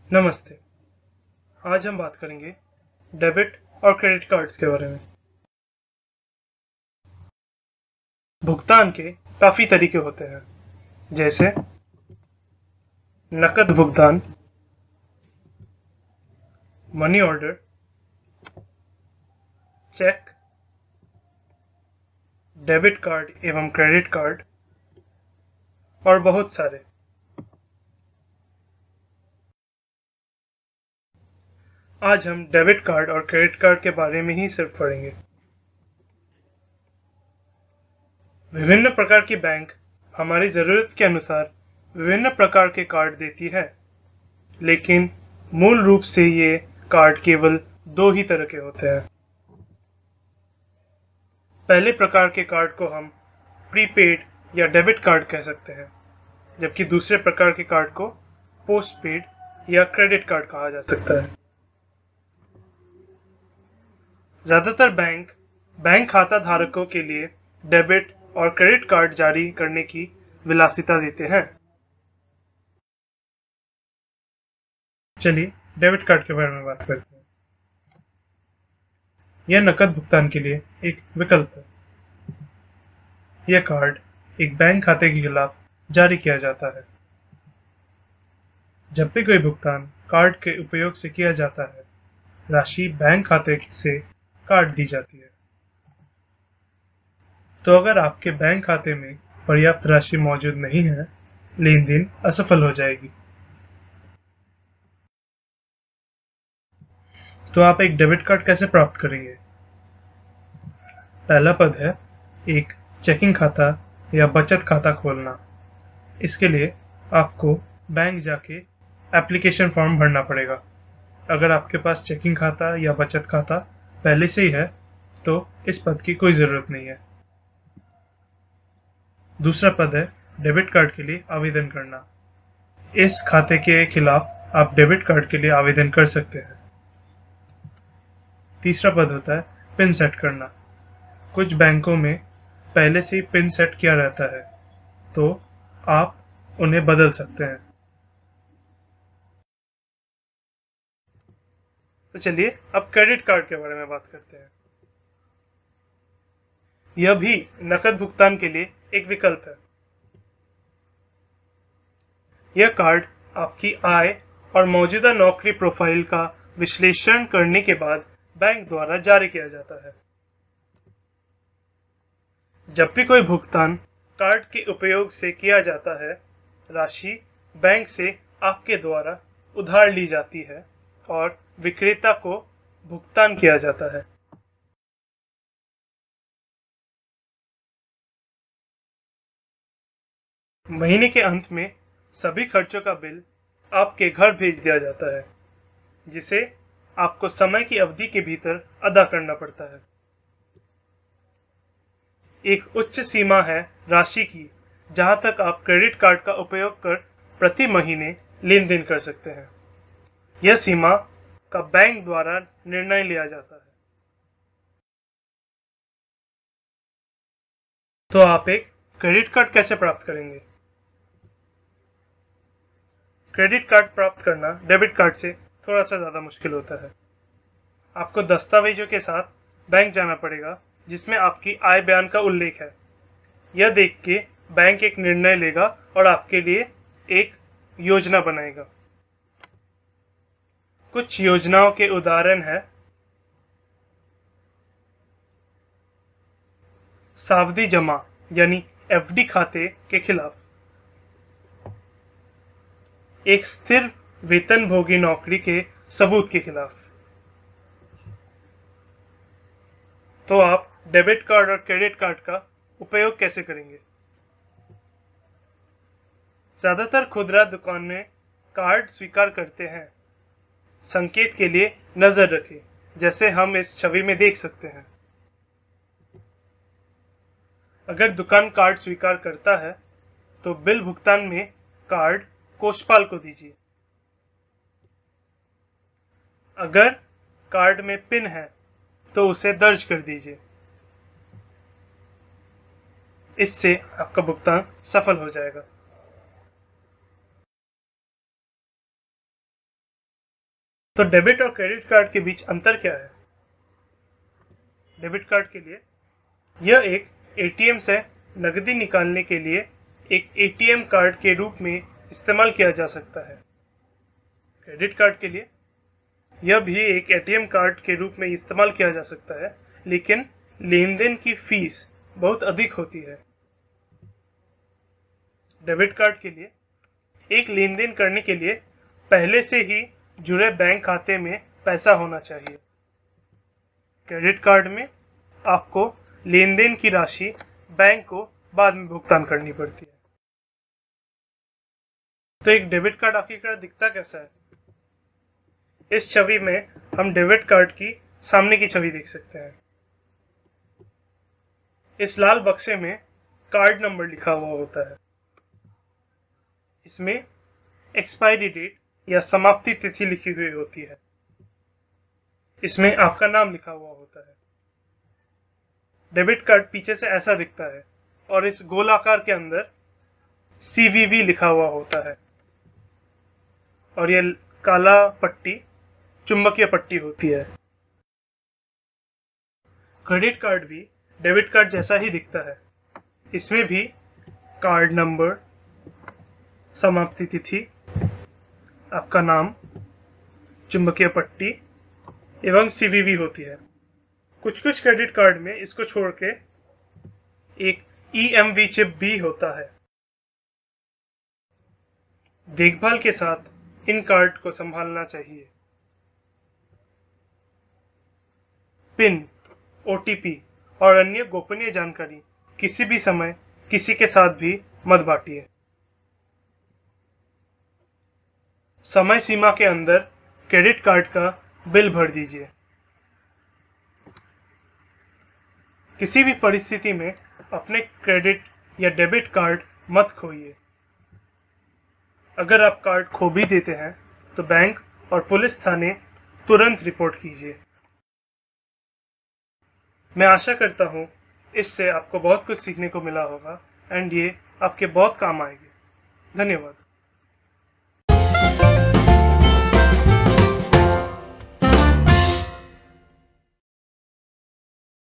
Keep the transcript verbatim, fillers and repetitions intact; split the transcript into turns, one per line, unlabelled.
नमस्ते। आज हम बात करेंगे डेबिट और क्रेडिट कार्ड्स के बारे में। भुगतान के काफी तरीके होते हैं, जैसे नकद भुगतान, money order, cheque, debit card एवं क्रेडिट कार्ड और बहुत सारे। आज हम डेबिट कार्ड और क्रेडिट कार्ड के बारे में ही सिर्फ पढ़ेंगे। विभिन्न प्रकार की बैंक हमारी जरूरत के अनुसार विभिन्न प्रकार के कार्ड देती है, लेकिन मूल रूप से ये कार्ड केवल दो ही तरह के होते हैं। पहले प्रकार के कार्ड को हम प्रीपेड या डेबिट कार्ड कह सकते हैं, जबकि दूसरे प्रकार के कार्ड को पोस्टपेड या क्रेडिट कार्ड कहा जा सकता है। ज्यादातर बैंक बैंक खाता धारकों के लिए डेबिट और क्रेडिट कार्ड जारी करने की विलासिता देते हैं। चलिए डेबिट कार्ड के बारे में बात करते हैं। यह नकद भुगतान के लिए एक विकल्प है। यह कार्ड एक बैंक खाते के खिलाफ जारी किया जाता है। जब भी कोई भुगतान कार्ड के उपयोग से किया जाता है, राशि बैंक खाते से काट दी जाती है। तो अगर आपके बैंक खाते में पर्याप्त राशि मौजूद नहीं है, लेन देन असफल हो जाएगी। तो आप एक डेबिट कार्ड कैसे प्राप्त करेंगे? पहला पद है एक चेकिंग खाता या बचत खाता खोलना। इसके लिए आपको बैंक जाके एप्लीकेशन फॉर्म भरना पड़ेगा। अगर आपके पास चेकिंग खाता या बचत खाता पहले से ही है, तो इस पद की कोई जरूरत नहीं है। दूसरा पद है डेबिट कार्ड के लिए आवेदन करना। इस खाते के खिलाफ आप डेबिट कार्ड के लिए आवेदन कर सकते हैं। तीसरा पद होता है पिन सेट करना। कुछ बैंकों में पहले से ही पिन सेट किया रहता है, तो आप उन्हें बदल सकते हैं। तो चलिए अब क्रेडिट कार्ड के बारे में बात करते हैं। यह भी नकद भुगतान के लिए एक विकल्प है। यह कार्ड आपकी आय और मौजूदा नौकरी प्रोफाइल का विश्लेषण करने के बाद बैंक द्वारा जारी किया जाता है। जब भी कोई भुगतान कार्ड के उपयोग से किया जाता है, राशि बैंक से आपके द्वारा उधार ली जाती है और विक्रेता को भुगतान किया जाता है। महीने के अंत में सभी खर्चों का बिल आपके घर भेज दिया जाता है, जिसे आपको समय की अवधि के भीतर अदा करना पड़ता है। एक उच्च सीमा है राशि की, जहां तक आप क्रेडिट कार्ड का उपयोग कर प्रति महीने लेन देन कर सकते हैं। यह सीमा का बैंक द्वारा निर्णय लिया जाता है। तो आप एक क्रेडिट कार्ड कैसे प्राप्त करेंगे? क्रेडिट कार्ड प्राप्त करना डेबिट कार्ड से थोड़ा सा ज्यादा मुश्किल होता है। आपको दस्तावेजों के साथ बैंक जाना पड़ेगा, जिसमें आपकी आय बयान का उल्लेख है। यह देख के बैंक एक निर्णय लेगा और आपके लिए एक योजना बनाएगा। कुछ योजनाओं के उदाहरण है सावधि जमा यानी एफडी खाते के खिलाफ, एक स्थिर वेतनभोगी नौकरी के सबूत के खिलाफ। तो आप डेबिट कार्ड और क्रेडिट कार्ड का उपयोग कैसे करेंगे? ज्यादातर खुदरा दुकानें कार्ड स्वीकार करते हैं। संकेत के लिए नजर रखें, जैसे हम इस छवि में देख सकते हैं। अगर दुकान कार्ड स्वीकार करता है, तो बिल भुगतान में कार्ड कोषपाल को दीजिए। अगर कार्ड में पिन है, तो उसे दर्ज कर दीजिए। इससे आपका भुगतान सफल हो जाएगा। तो डेबिट और क्रेडिट कार्ड के बीच अंतर क्या है? डेबिट कार्ड के लिए यह एक एटीएम से नकदी निकालने के लिए एक एटीएम कार्ड के रूप में इस्तेमाल किया जा सकता है। क्रेडिट कार्ड के लिए यह भी एक एटीएम कार्ड के रूप में इस्तेमाल किया जा सकता है, लेकिन लेन देन की फीस बहुत अधिक होती है। डेबिट कार्ड के लिए एक लेन देन करने के लिए पहले से ही जुड़े बैंक खाते में पैसा होना चाहिए। क्रेडिट कार्ड में आपको लेन देन की राशि बैंक को बाद में भुगतान करनी पड़ती है। तो एक डेबिट कार्ड आखिरकार दिखता कैसा है? इस छवि में हम डेबिट कार्ड की सामने की छवि देख सकते हैं। इस लाल बक्से में कार्ड नंबर लिखा हुआ होता है। इसमें एक्सपायरी डेट या समाप्ति तिथि लिखी हुई होती है। इसमें आपका नाम लिखा हुआ होता है। डेबिट कार्ड पीछे से ऐसा दिखता है और इस गोल आकार के अंदर सीवीवी लिखा हुआ होता है और यह काला पट्टी चुंबकीय पट्टी होती है। क्रेडिट कार्ड भी डेबिट कार्ड जैसा ही दिखता है। इसमें भी कार्ड नंबर, समाप्ति तिथि, आपका नाम, चुंबकीय पट्टी एवं सीवीवी होती है। कुछ कुछ क्रेडिट कार्ड में इसको छोड़ के एक ईएमवी चिप भी होता है। देखभाल के साथ इन कार्ड को संभालना चाहिए। पिन, ओटीपी और अन्य गोपनीय जानकारी किसी भी समय किसी के साथ भी मत बांटिए। समय सीमा के अंदर क्रेडिट कार्ड का बिल भर दीजिए। किसी भी परिस्थिति में अपने क्रेडिट या डेबिट कार्ड मत खोइए। अगर आप कार्ड खो भी देते हैं तो बैंक और पुलिस थाने तुरंत रिपोर्ट कीजिए। मैं आशा करता हूं इससे आपको बहुत कुछ सीखने को मिला होगा एंड ये आपके बहुत काम आएंगे। धन्यवाद।